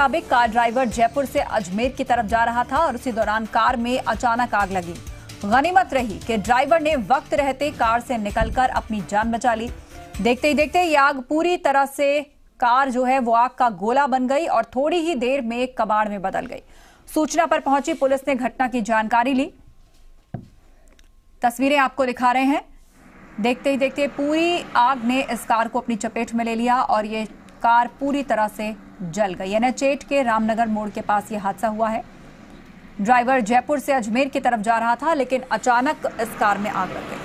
मुताबिक car driver Jaipur से अजमेर की तरफ जा रहा था और उसी दौरान कार में अचानक आग लगी। गनीमत रही कि ड्राइवर ने वक्त रहते कार से निकलकर अपनी जान बचा ली। देखते ही देखते ये आग पूरी तरह से कार जो है वो आग का गोला बन गई और थोड़ी ही देर में कबाड़ में बदल गई। सूचना पर पहुंची पुलिस ने घटना की जानकारी ली। तस्वीरें आपको दिखा रहे हैं। देखते ही देखते पूरी आग ने इस कार को अपनी चपेट में ले लिया और ये कार पूरी तरह से जल गई। NH8 के रामनगर मोड़ के पास ये हादसा हुआ है। ड्राइवर जयपुर से अजमेर की तरफ जा रहा था, लेकिन अचानक इस कार में आग लग गई।